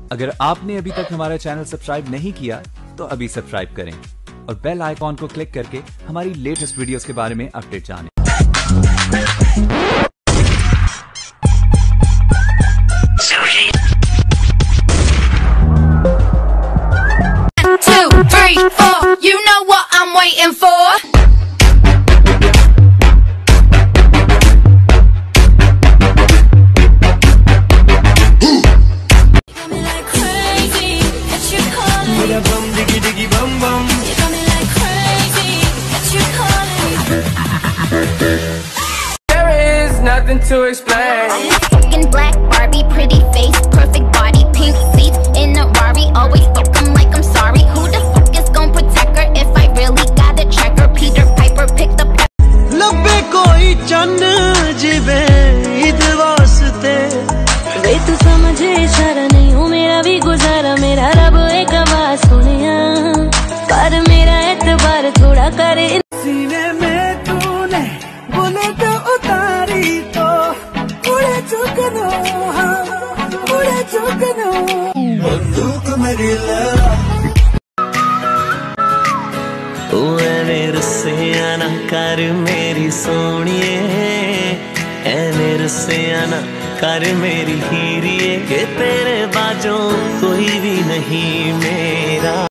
अगर आपने अभी तक हमारा चैनल सब्सक्राइब नहीं किया तो अभी सब्सक्राइब करें और बेल आइकॉन को क्लिक करके हमारी लेटेस्ट वीडियोस के बारे में अपडेट जानें। Two, three, four, you know what I'm waiting for. There is nothing to explain. Fucking black Barbie, pretty face, perfect body, pink seats in a Rari. Always fuck 'em like I'm sorry. Who the fuck is gon' protect her if I really gotta check her? Peter Piper picked up. लब्बे कोई चन्न जिवे ईद वास्ते वे तू समझे इशारा नहीं हूँ मेरा भी गुजारा मेरा रब एक आवाज सुनिया पर मेरा एतबार थोड़ा करे। सीने में तूने बुलेट उतारी तो उड़े चुकनो हाँ उड़े चुकनो बंदूक मेरी मेरे से आना कर मेरी सोनिए मेरे से आना कर मेरी हीरिए के तेरे बाजों कोई भी नहीं मेरा।